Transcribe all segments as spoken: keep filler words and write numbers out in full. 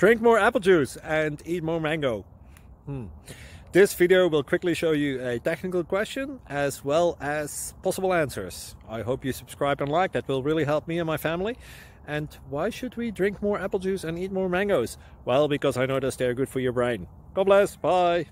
Drink more apple juice and eat more mango. Hmm. This video will quickly show you a technical question as well as possible answers. I hope you subscribe and like, that will really help me and my family. And why should we drink more apple juice and eat more mangoes? Well, because I noticed they're good for your brain. God bless, bye!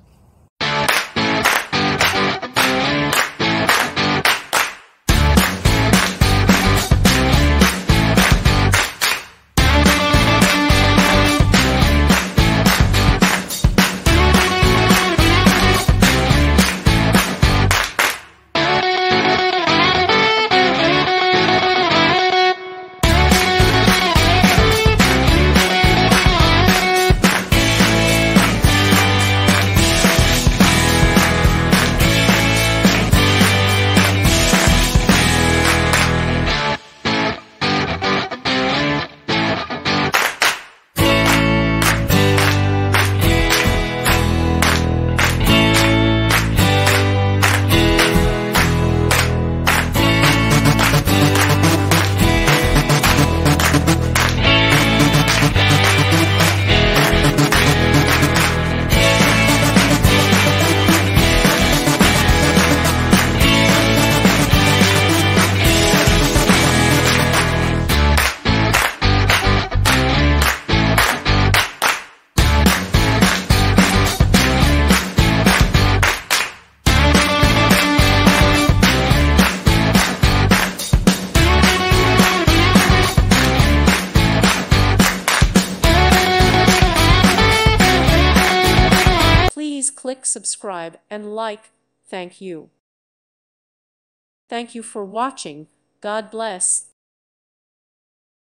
Please click subscribe and like. Thank you. Thank you for watching. God bless.